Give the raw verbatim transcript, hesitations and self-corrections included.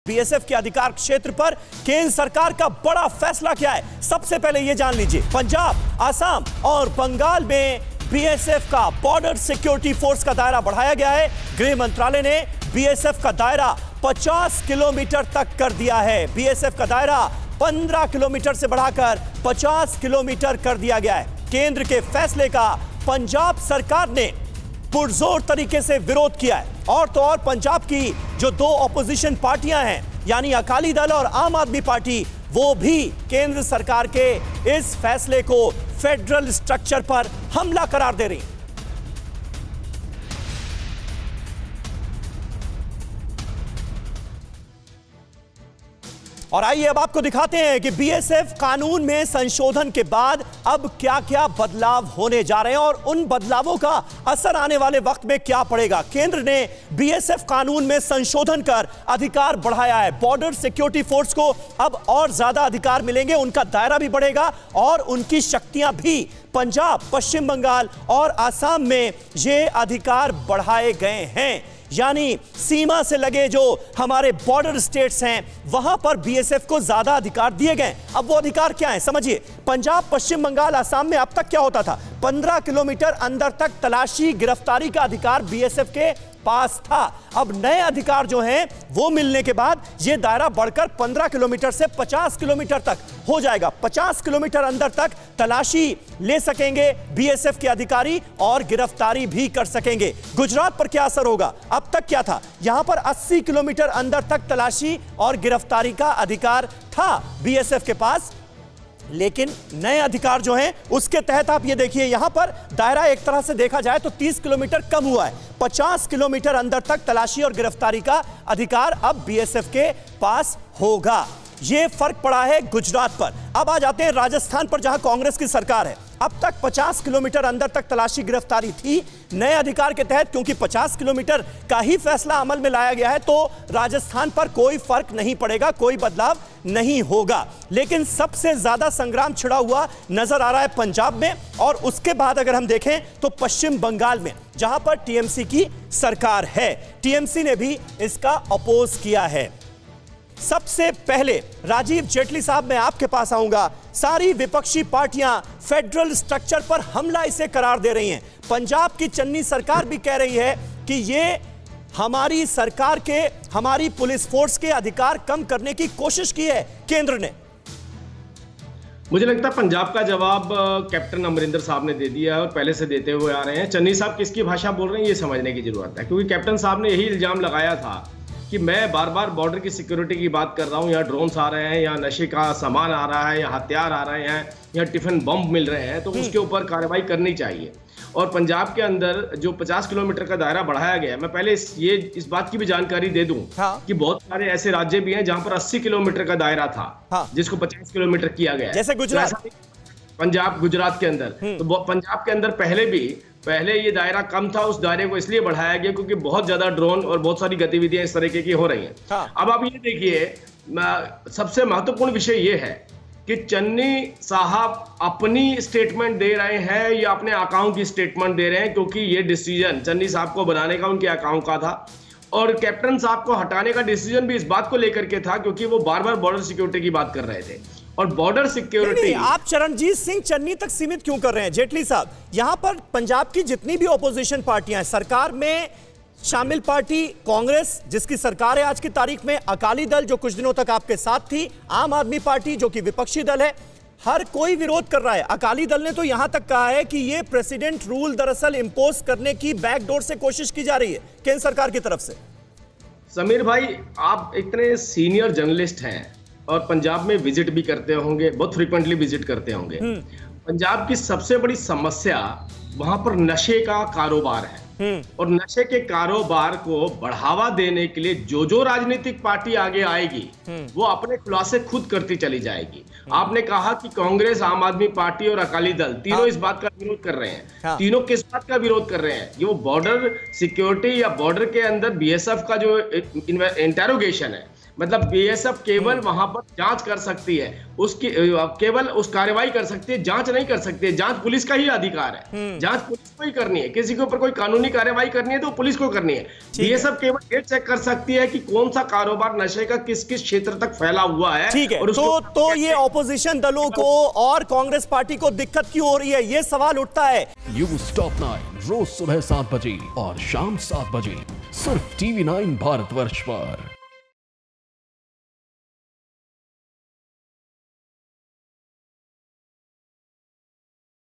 BSF के अधिकार क्षेत्र पर केंद्र सरकार का बड़ा फैसला क्या है, सबसे पहले यह जान लीजिए। पंजाब, आसाम और बंगाल में बीएसएफ का बॉर्डर सिक्योरिटी फोर्स का दायरा बढ़ाया गया है। गृह मंत्रालय ने बीएसएफ का दायरा पचास किलोमीटर तक कर दिया है। बीएसएफ का दायरा पंद्रह किलोमीटर से बढ़ाकर पचास किलोमीटर कर दिया गया है। केंद्र के फैसले का पंजाब सरकार ने पुरजोर तरीके से विरोध किया है। और तो और पंजाब की जो दो ऑपोजिशन पार्टियां हैं, यानी अकाली दल और आम आदमी पार्टी, वो भी केंद्र सरकार के इस फैसले को फेडरल स्ट्रक्चर पर हमला करार दे रही। और आइए अब आपको दिखाते हैं कि बीएसएफ कानून में संशोधन के बाद अब क्या क्या बदलाव होने जा रहे हैं और उन बदलावों का असर आने वाले वक्त में क्या पड़ेगा। केंद्र ने बीएसएफ कानून में संशोधन कर अधिकार बढ़ाया है। बॉर्डर सिक्योरिटी फोर्स को अब और ज्यादा अधिकार मिलेंगे, उनका दायरा भी बढ़ेगा और उनकी शक्तियां भी पंजाब, पश्चिम बंगाल और आसाम में ये अधिकार बढ़ाए गए हैं। यानी सीमा से लगे जो हमारे बॉर्डर स्टेट्स हैं, वहां पर बीएसएफ को ज्यादा अधिकार दिए गए। अब वो अधिकार क्या है समझिए। पंजाब, पश्चिम बंगाल, आसाम में अब तक क्या होता था, पंद्रह किलोमीटर अंदर तक तलाशी गिरफ्तारी का अधिकार बीएसएफ के पास था। अब नए अधिकार जो हैं वो मिलने के बाद यह दायरा बढ़कर पंद्रह किलोमीटर से पचास किलोमीटर तक हो जाएगा। पचास किलोमीटर अंदर तक तलाशी ले सकेंगे बीएसएफ के अधिकारी और गिरफ्तारी भी कर सकेंगे। गुजरात पर क्या असर होगा, अब तक क्या था, यहां पर अस्सी किलोमीटर अंदर तक तलाशी और गिरफ्तारी का अधिकार था बीएसएफ के पास, लेकिन नए अधिकार जो हैं उसके तहत आप ये देखिए यहां पर दायरा एक तरह से देखा जाए तो तीस किलोमीटर कम हुआ है। पचास किलोमीटर अंदर तक तलाशी और गिरफ्तारी का अधिकार अब बीएसएफ के पास होगा। ये फर्क पड़ा है गुजरात पर। अब आ जाते हैं राजस्थान पर, जहां कांग्रेस की सरकार है। अब तक पचास किलोमीटर अंदर तक तलाशी गिरफ्तारी थी। नए अधिकार के तहत क्योंकि पचास किलोमीटर का ही फैसला अमल में लाया गया है, तो राजस्थान पर कोई फर्क नहीं पड़ेगा, कोई बदलाव नहीं होगा। लेकिन सबसे ज्यादा संग्राम छिड़ा हुआ नजर आ रहा है पंजाब में, और उसके बाद अगर हम देखें तो पश्चिम बंगाल में, जहां पर टीएमसी की सरकार है। टीएमसी ने भी इसका अपोज किया है। सबसे पहले राजीव जेटली साहब, मैं आपके पास आऊंगा। सारी विपक्षी पार्टियां फेडरल स्ट्रक्चर पर हमला इसे करार दे रही हैं। पंजाब की चन्नी सरकार भी कह रही है कि ये हमारी सरकार के, हमारी पुलिस फोर्स के अधिकार कम करने की कोशिश की है केंद्र ने। मुझे लगता है पंजाब का जवाब कैप्टन अमरिंदर साहब ने दे दिया है और पहले से देते हुए आ रहे हैं। चन्नी साहब किसकी भाषा बोल रहे हैं ये समझने की जरूरत है, क्योंकि कैप्टन साहब ने यही इल्जाम लगाया था कि मैं बार बार बॉर्डर की सिक्योरिटी की बात कर रहा हूँ, यहाँ ड्रोन्स आ रहे हैं, यहाँ नशे का सामान आ रहा है, यहाँ हथियार आ रहे हैं, यहाँ टिफिन बम मिल रहे हैं, तो उसके ऊपर कार्रवाई करनी चाहिए। और पंजाब के अंदर जो पचास किलोमीटर का दायरा बढ़ाया गया है, मैं पहले इस, ये इस बात की भी जानकारी दे दूं हाँ। कि बहुत सारे ऐसे राज्य भी हैं जहां पर अस्सी किलोमीटर का दायरा था हाँ। जिसको पचास किलोमीटर किया गया है, जैसे गुजरात, पंजाब, गुजरात के अंदर। तो पंजाब के अंदर पहले भी पहले ये दायरा कम था, उस दायरे को इसलिए बढ़ाया गया क्योंकि बहुत ज्यादा ड्रोन और बहुत सारी गतिविधियां इस तरीके की हो रही हैं हाँ। अब आप ये देखिए, सबसे महत्वपूर्ण विषय ये है कि चन्नी साहब अपनी स्टेटमेंट दे रहे हैं या अपने आकाओं की स्टेटमेंट दे रहे हैं, क्योंकि ये डिसीजन चन्नी साहब को बनाने का उनके आकाओं का था और कैप्टन साहब को हटाने का डिसीजन भी इस बात को लेकर के था क्योंकि वो बार बार बॉर्डर सिक्योरिटी की बात कर रहे थे। और बॉर्डर सिक्योरिटी आप चरणजीत सिंह चन्नी तक सीमित क्यों कर रहे हैं जेटली साहब? यहां पर पंजाब की जितनी भी ऑपोजिशन पार्टियां हैं, सरकार में शामिल पार्टी कांग्रेस जिसकी सरकार है आज की तारीख में, अकाली दल जो कुछ दिनों तक आपके साथ थी, आम आदमी पार्टी जो कि विपक्षी दल है, हर कोई विरोध कर रहा है। अकाली दल ने तो यहां तक कहा है कि यह प्रेसिडेंट रूल दरअसल इंपोज करने की बैकडोर से कोशिश की जा रही है केंद्र सरकार की तरफ से। समीर भाई, आप इतने सीनियर जर्नलिस्ट हैं और पंजाब में विजिट भी करते होंगे, बहुत फ्रीक्वेंटली विजिट करते होंगे। पंजाब की सबसे बड़ी समस्या वहां पर नशे का कारोबार है और नशे के कारोबार को बढ़ावा देने के लिए जो जो राजनीतिक पार्टी आगे आएगी वो अपने खुलासे खुद करती चली जाएगी। आपने कहा कि कांग्रेस, आम आदमी पार्टी और अकाली दल तीनों हाँ। इस बात का विरोध कर रहे हैं हाँ। तीनों किस बात का विरोध कर रहे हैं? ये वो बॉर्डर सिक्योरिटी या बॉर्डर के अंदर बीएसएफ का जो इंटेरोगेशन है, मतलब बीएसएफ केवल वहां पर जांच कर सकती है, उसकी केवल उस कार्रवाई कर सकती है, जांच नहीं कर सकती है। जांच पुलिस का ही अधिकार है, जांच पुलिस को ही करनी है। किसी के ऊपर कोई कानूनी कार्रवाई करनी है तो पुलिस को करनी है। बीएसएफ केवल ये चेक कर सकती है कि कौन सा कारोबार नशे का किस किस क्षेत्र तक फैला हुआ है। ठीक है, तो तो ये ऑपोजिशन दलों को और कांग्रेस पार्टी को दिक्कत क्यों हो रही है, ये सवाल उठता है। न्यूज़ टॉप नाइन रोज सुबह सात बजे और शाम सात बजे सिर्फ टीवी नाइन भारतवर्ष पर।